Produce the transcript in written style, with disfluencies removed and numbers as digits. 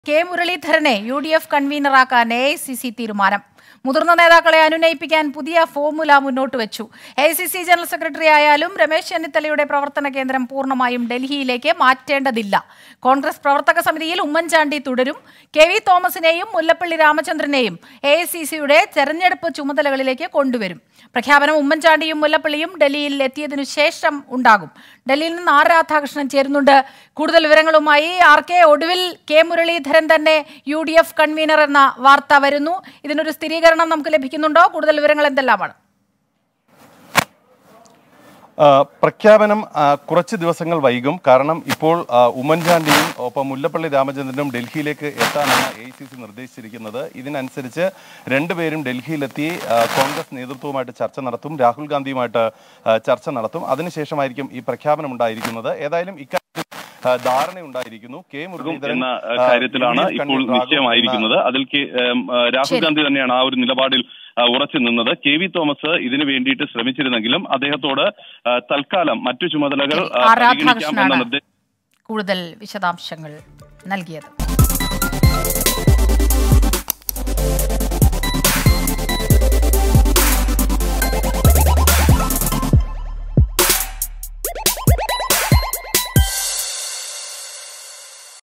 K മുരളീധരനെ UDF കൺവീനറാക്കാൻ AICC തീരുമാനം. മുതിർന്ന നേതാക്കളെ അനുനയിപ്പിക്കാൻ പുതിയ ഫോർമുല മുന്നോട്ട് വെച്ചു. AICC ജനറൽ സെക്രട്ടറി ആയാലും രമേശ് ചെന്നിത്തലയുടെ പ്രവർത്തന കേന്ദ്രം പൂർണ്ണമായും ഡൽഹിയിലേക്ക് മാറ്റേണ്ടതില്ല. കോൺഗ്രസ് പ്രവർത്തക സമിതിയിൽ ഉമ്മൻചാണ്ടി തുടരും. KV തോമസിനെയും മുല്ലപ്പള്ളി രാമചന്ദ്രനെയും AICCയുടെ തെരഞ്ഞെടുപ്പ് ചുമതലകളിലേക്ക് കൊണ്ടുവരും. പ്രഖ്യാപനം ഉമ്മൻചാണ്ടിയും മുല്ലപ്പള്ളിയും ഡൽഹിയിൽ എത്തിയതിനു ശേഷം ഉണ്ടാകും. ഡൽഹിയിൽ നിന്ന് R. രാധാകൃഷ്ണൻ ചേരുന്നുണ്ട്. കൂടുതൽ വിവരങ്ങളുമായി RK. ഒടുവിൽ കെ മുരളീധരൻ തന്നെ UDF കൺവീനർ എന്ന വാർത്ത വരുന്നു. ഇതിനൊരു സ്ഥിരീകരണം നമുക്ക് ലഭിക്കുന്നുണ്ടോ? കൂടുതൽ വിവരങ്ങൾ എന്തെല്ലാമാണ്? പ്രഖ്യാപനം കുറച്ച് ദിവസങ്ങൾ വൈകും. കാരണം ഇപ്പോൾ ഉമ്മൻചാണ്ടിയും ഒപ്പം മുല്ലപ്പള്ളി രാമചന്ദ്രനും ഡൽഹിയിലേക്ക് എത്താനാണ് AICC നിർദ്ദേശിച്ചിരിക്കുന്നത്. ഇതിനനുസരിച്ച് രണ്ടുപേരും ഡൽഹിയിലെത്തി കോൺഗ്രസ് നേതൃത്വവുമായിട്ട് ചർച്ച നടത്തും, രാഹുൽ ഗാന്ധിയുമായിട്ട് ചർച്ച നടത്തും. അതിനുശേഷമായിരിക്കും ഈ പ്രഖ്യാപനം ഉണ്ടായിരിക്കുന്നത്. ഏതായാലും ഇക്കാര്യത്തിൽ ധാരണയുണ്ടായിരിക്കുന്നു. കെ മുരളീധരൻ എന്ന കാര്യത്തിലാണ് ഇപ്പോൾ നിശ്ചയമായിരിക്കുന്നത്. അതിൽ രാഹുൽ ഗാന്ധി തന്നെയാണ് ആ ഒരു നിലപാടിൽ ഉറച്ചു നിന്നത്. KV തോമസ് ഇതിനു വേണ്ടിയിട്ട് ശ്രമിച്ചിരുന്നെങ്കിലും അദ്ദേഹത്തോട് തൽക്കാലം മറ്റു ചുമതലകൾ പരിഗണിക്കാമെന്ന നിർദ്ദേശം. കൂടുതൽ വിശദാംശങ്ങൾ നൽകിയത്